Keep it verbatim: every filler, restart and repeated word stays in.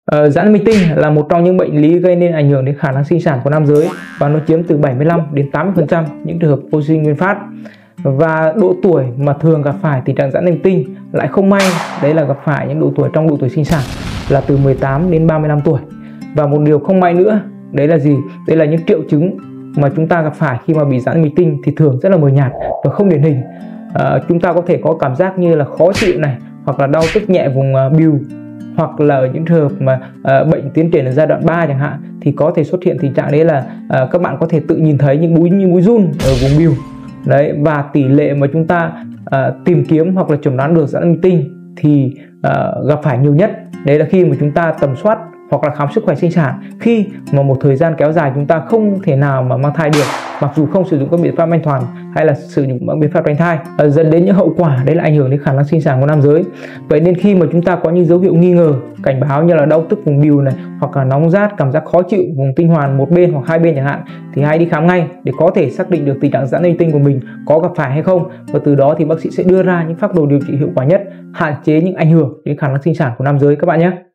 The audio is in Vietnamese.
Ờ, giãn mạch tinh là một trong những bệnh lý gây nên ảnh hưởng đến khả năng sinh sản của nam giới và nó chiếm từ bảy mươi lăm đến tám mươi phần trăm những trường hợp vô sinh nguyên phát. Và độ tuổi mà thường gặp phải tình trạng giãn mạch tinh lại không may, đấy là gặp phải những độ tuổi trong độ tuổi sinh sản là từ mười tám đến ba mươi lăm tuổi. Và một điều không may nữa, đấy là gì? Đây là những triệu chứng mà chúng ta gặp phải khi mà bị giãn mạch tinh thì thường rất là mờ nhạt và không điển hình. À, chúng ta có thể có cảm giác như là khó chịu này, hoặc là đau tức nhẹ vùng uh, bìu, hoặc là ở những trường hợp mà uh, bệnh tiến triển ở giai đoạn ba chẳng hạn thì có thể xuất hiện tình trạng đấy là uh, các bạn có thể tự nhìn thấy những mũi như mũi run ở vùng bìu đấy. Và tỷ lệ mà chúng ta uh, tìm kiếm hoặc là chẩn đoán được giãn mạch tinh thì uh, gặp phải nhiều nhất đấy là khi mà chúng ta tầm soát hoặc là khám sức khỏe sinh sản khi mà một thời gian kéo dài chúng ta không thể nào mà mang thai được, mặc dù không sử dụng các biện pháp an toàn hay là sử dụng các biện pháp tránh thai, à, dẫn đến những hậu quả đấy là ảnh hưởng đến khả năng sinh sản của nam giới. Vậy nên khi mà chúng ta có những dấu hiệu nghi ngờ, cảnh báo như là đau tức vùng bìu này, hoặc là nóng rát, cảm giác khó chịu vùng tinh hoàn một bên hoặc hai bên chẳng hạn, thì hãy đi khám ngay để có thể xác định được tình trạng giãn mạch tinh của mình có gặp phải hay không, và từ đó thì bác sĩ sẽ đưa ra những phác đồ điều trị hiệu quả nhất, hạn chế những ảnh hưởng đến khả năng sinh sản của nam giới các bạn nhé.